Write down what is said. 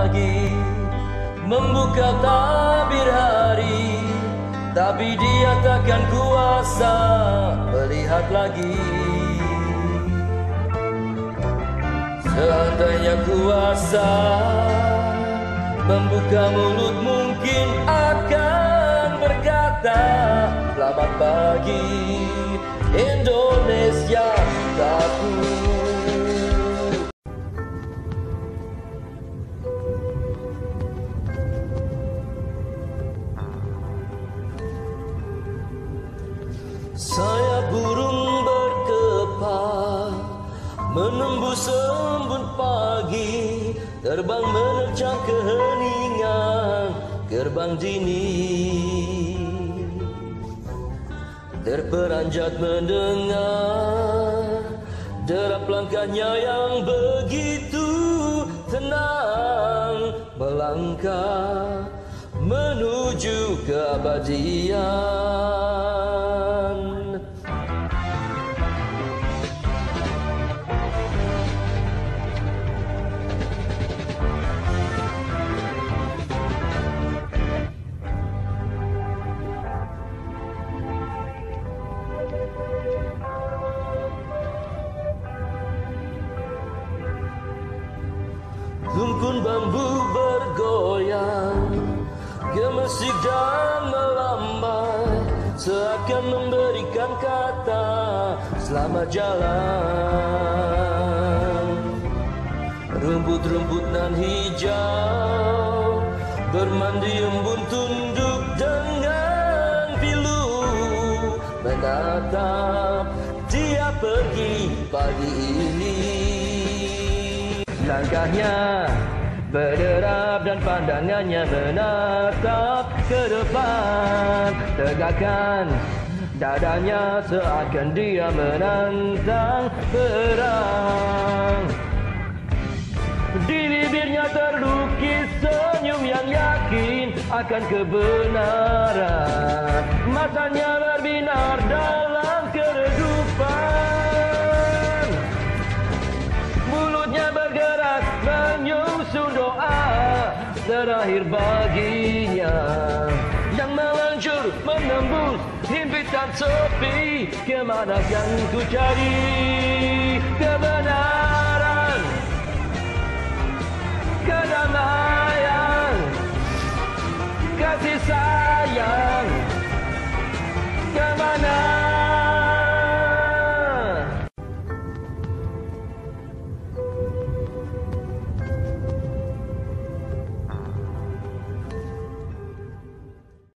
pagi, membuka tabir hari, tapi dia takkan kuasa melihat lagi. Seandainya kuasa membuka mulut, mungkin akan berkata selamat pagi Indonesia cintaku. Saya burung berkepal menembus embun pagi, terbang menerjang keheningan gerbang dini. Terperanjat mendengar derap langkahnya yang begitu tenang, melangkah menuju keabadian. Rumpun bambu bergoyang, gemesik dan melambai, seakan memberikan kata selamat jalan. Rumput-rumput nan hijau bermandi embun, tunduk dengan pilu, menatap dia pergi pagi ini. Langkahnya berderap dan pandangannya menatap ke depan, tegakkan dadanya seakan dia menantang perang. Di bibirnya terlukis senyum yang yakin akan kebenaran, matanya berbinar dalam keredupan, mulutnya bergerak menyusun doa terakhir baginya yang melanjur menembus himpitan sepi. Kemana yang ku cari?